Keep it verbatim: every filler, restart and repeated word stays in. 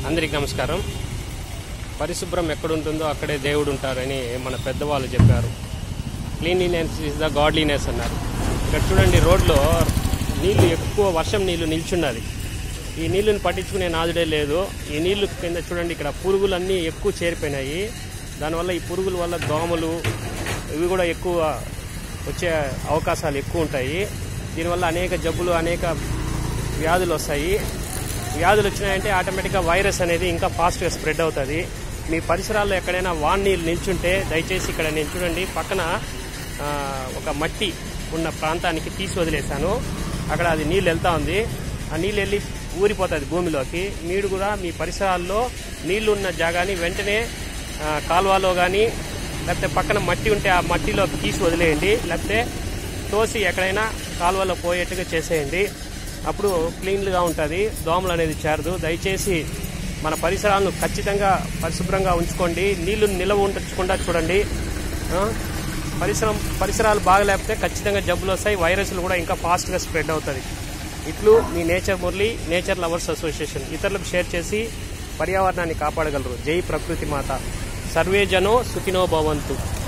అందరికీ నమస్కారం. పరిశుభ్రం ఎక్కడుంటుందో అక్కడే దేవుడు ఉంటారని మన పెద్దవాళ్ళు చెప్పారు. క్లీన్లీనెస్ ఇస్ ద గాడ్లీనెస్ అన్నారు. ఇక్కడ చూడండి, రోడ్లో నీళ్లు ఎక్కువ వర్షం నీళ్లు నిల్చున్నది. ఈ నీళ్లను పట్టించుకునే నాదుడే లేదు. ఈ నీళ్లు కింద చూడండి, ఇక్కడ పురుగులన్నీ ఎక్కువ చేరిపోయినాయి. దానివల్ల ఈ పురుగుల వల్ల దోమలు ఇవి కూడా ఎక్కువ వచ్చే అవకాశాలు ఎక్కువ ఉంటాయి. దీనివల్ల అనేక జబ్బులు అనేక వ్యాధులు వస్తాయి. వ్యాధులు వచ్చినాయంటే ఆటోమేటిక్గా వైరస్ అనేది ఇంకా ఫాస్ట్గా స్ప్రెడ్ అవుతుంది. మీ పరిసరాల్లో ఎక్కడైనా వాన్ నీళ్ళు నిల్చుంటే దయచేసి ఇక్కడ నేను చూడండి పక్కన ఒక మట్టి ఉన్న ప్రాంతానికి తీసి వదిలేశాను. అక్కడ అది నీళ్ళు వెళ్తా ఉంది. ఆ నీళ్ళు వెళ్ళి ఊరిపోతుంది భూమిలోకి. మీరు కూడా మీ పరిసరాల్లో నీళ్లు ఉన్న జాగాని వెంటనే కాలువలో కానీ లేకపోతే పక్కన మట్టి ఉంటే ఆ మట్టిలోకి తీసి వదిలేయండి. లేకపోతే తోసి ఎక్కడైనా కాలువలో పోయేట్టుగా చేసేయండి. అప్పుడు క్లీన్గా ఉంటుంది, దోమలు అనేది చేరదు. దయచేసి మన పరిసరాలను ఖచ్చితంగా పరిశుభ్రంగా ఉంచుకోండి. నీళ్లు నిల్వ ఉంచకుండా చూడండి. పరిసరం పరిసరాలు బాగలేకపోతే ఖచ్చితంగా జబ్బులు వస్తాయి. వైరస్లు కూడా ఇంకా ఫాస్ట్గా స్ప్రెడ్ అవుతుంది. ఇట్లు మీ nature Murali, nature lovers association. ఇతరులకు షేర్ చేసి పర్యావరణాన్ని కాపాడగలరు. జై ప్రకృతి మాత. సర్వే జనో సుఖినో భవంతు.